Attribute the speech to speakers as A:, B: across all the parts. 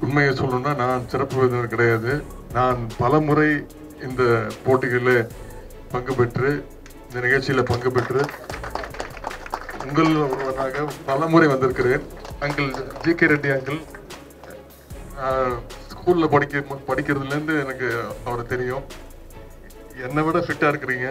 A: உண்மையை சொல்லணும்னா நான் சிறப்பு விருந்தினர் கிடையாது. நான் பலமுறை இந்த போட்டிகளில் பங்கு பெற்று, இந்த நிகழ்ச்சியில் பங்கு பெற்று உங்கள் ஒருவராக பலமுறை வந்திருக்கிறேன். Uncle G K. ரெட்டி அங்கிள் ஸ்கூலில் படிக்கிறதுலேருந்து எனக்கு அவரை தெரியும். என்னை விட ஃபிட்டாக இருக்கிறீங்க,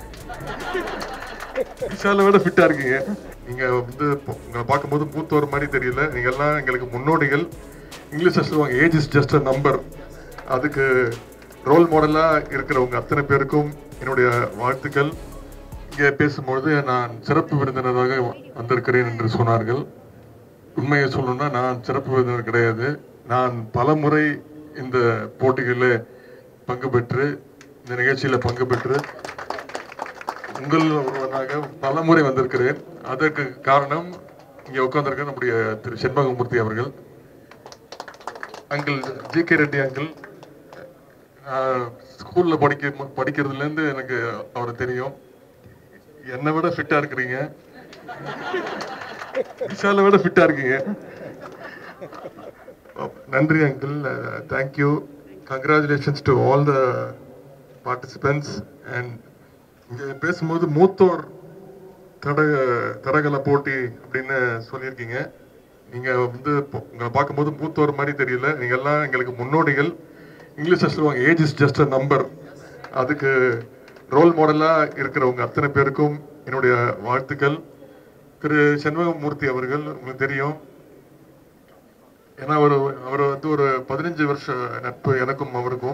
A: விஷாலை விட ஃபிட்டாக இருக்கீங்க. நீங்கள் வந்து உங்களை பார்க்கும்போது மூத்தவர் மாதிரி தெரியல. நீங்கள்லாம் எங்களுக்கு முன்னோடிகள். இங்கிலீஷில் சொல்லுவாங்க age is just a number. அதுக்கு ரோல் மாடலாக இருக்கிறவங்க அத்தனை பேருக்கும் என்னுடைய வாழ்த்துக்கள். இங்கே பேசும்பொழுது நான் சிறப்பு விருந்தினராக வந்திருக்கிறேன் என்று சொன்னார்கள். உண்மையை சொல்லணும்னா நான் சிறப்பு விருந்தினர் கிடையாது. நான் பலமுறை இந்த போட்டிகளில் பங்கு பெற்று, இந்த நிகழ்ச்சியில் பங்கு பெற்று உங்கள் ஒருவராக பலமுறை வந்திருக்கிறேன். அதற்கு காரணம் இங்கே உட்கார்ந்திருக்க நம்முடைய திரு செண்பகமூர்த்தி அவர்கள். Uncle G K. ரெட்டி அங்கிள் ஸ்கூலில் படிக்கிறதுலேருந்து எனக்கு அவரை தெரியும். என்னை விட ஃபிட்டாக இருக்கிறீங்க, விஷாலை விட ஃபிட்டாக இருக்கீங்க. நன்றி uncle, thank you. Congratulations to all the participants. And இங்கே பேசும்போது மூத்தோர் தடகள போட்டி அப்படின்னு சொல்லியிருக்கீங்க. நீங்கள் வந்து உங்களை பார்க்கும்போது மூத்தோர் மாதிரி தெரியல. நீங்கள்லாம் எங்களுக்கு முன்னோடிகள். இங்கிலீஷில் சொல்லுவாங்க age is just a number. அதுக்கு ரோல் மாடலாக இருக்கிறவங்க அத்தனை பேருக்கும் என்னுடைய வாழ்த்துக்கள். திரு செண்பகமூர்த்தி அவர்கள் உங்களுக்கு தெரியும். ஏன்னா அவர் வந்து ஒரு 15 வருஷ நட்பு எனக்கும் அவருக்கும்.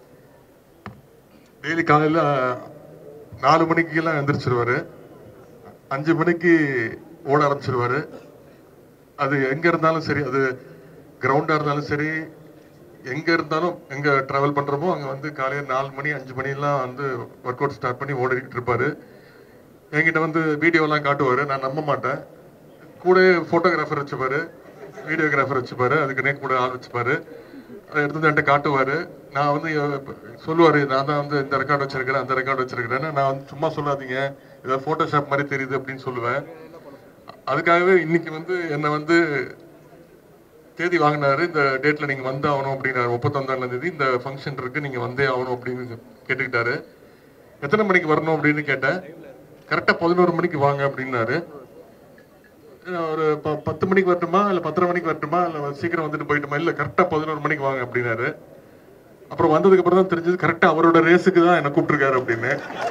A: டெய்லி காலையில் 4 மணிக்கெல்லாம் எழுந்திரிச்சிருவாரு. 5 மணிக்கு ஓட ஆரம்பிச்சிருவாரு. அது எங்கே இருந்தாலும் சரி, அது கிரவுண்டாக இருந்தாலும் சரி, எங்கே இருந்தாலும், எங்கே ட்ராவல் பண்ணுறோமோ அங்கே வந்து காலையில் 4 மணி 5 மணிலாம் வந்து ஒர்க் அவுட் ஸ்டார்ட் பண்ணி ஓடிக்கிட்டு இருப்பார். என்கிட்ட வந்து வீடியோலாம் காட்டுவார். நான் நம்ப மாட்டேன். கூட ஃபோட்டோகிராஃபர் வச்சுப்பார், வீடியோகிராஃபர் வச்சுப்பார், அதுக்குன்னே கூட ஆள் வச்சுப்பார். அதை எடுத்து வந்து என்கிட்ட காட்டுவார். நான் வந்து சொல்லுவார், நான் தான் வந்து இந்த ரெக்கார்டு வச்சிருக்கிறேன், அந்த ரெக்கார்டு வச்சிருக்கிறேன்னு. நான் வந்து சும்மா சொல்லாதீங்க, ஏதாவது ஃபோட்டோஷாப் மாதிரி தெரியுது அப்படின்னு சொல்லுவேன். அதுக்காகவே இன்னைக்கு வந்து என்னை வந்து தேதி வாங்கினாரு. இந்த டேட்டில் நீங்கள் வந்தே ஆகணும் அப்படின்னாரு. 31ஆம் தேதி இந்த ஃபங்க்ஷன் இருக்குது, நீங்கள் வந்தே ஆகணும் அப்படின்னு கேட்டுக்கிட்டாரு. எத்தனை மணிக்கு வரணும் அப்படின்னு கேட்டேன். கரெக்டாக 11 மணிக்கு வாங்க அப்படின்னாரு. ஒரு 10 மணிக்கு வரட்டுமா, இல்லை 10:30 மணிக்கு வரட்டுமா, இல்லை சீக்கிரம் வந்துட்டு போயிட்டுமா, இல்லை கரெக்டாக 11 மணிக்கு வாங்க அப்படின்னாரு. அப்புறம் வந்ததுக்கு அப்புறம் தான் தெரிஞ்சது கரெக்டாக அவரோட ரேஸுக்கு தான் என்னை கூப்பிட்டுருக்காரு அப்படின்னு.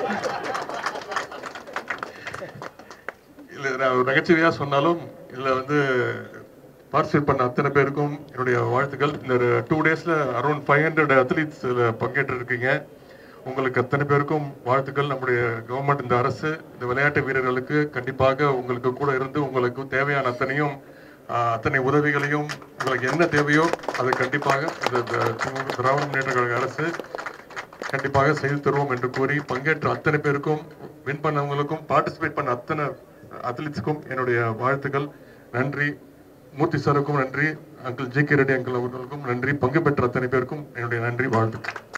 A: இல்லை நான் நகைச்சுவையாக சொன்னாலும் இதில் வந்து பார்ட்டிசிபேட் பண்ண அத்தனை பேருக்கும் என்னுடைய வாழ்த்துக்கள். இந்த 2 டேஸில் அரௌண்ட் 500 அத்லீட்ஸ் பங்கேற்று இருக்கீங்க. உங்களுக்கு அத்தனை பேருக்கும் வாழ்த்துக்கள். நம்முடைய கவர்மெண்ட், இந்த அரசு, இந்த விளையாட்டு வீரர்களுக்கு கண்டிப்பாக உங்களுக்கு கூட இருந்து உங்களுக்கு தேவையான அத்தனை உதவிகளையும், உங்களுக்கு என்ன தேவையோ அதை கண்டிப்பாக இந்த திராவிட முன்னேற்ற கழக அரசு கண்டிப்பாக செய்து தருவோம் என்று கூறி, பங்கேற்ற அத்தனை பேருக்கும், வின் பண்ணவங்களுக்கும், பார்ட்டிசிபேட் பண்ண அத்தனை அத்லீட்ஸுக்கும் என்னுடைய வாழ்த்துக்கள். நன்றி. மூர்த்தி சாருக்கும் நன்றி, அங்கிள் ஜி.கே. ரெட்டி அங்கிள் அவர்களுக்கும் நன்றி, பங்கு பெற்ற அத்தனை பேருக்கும் என்னுடைய நன்றி, வாழ்த்துக்கள்.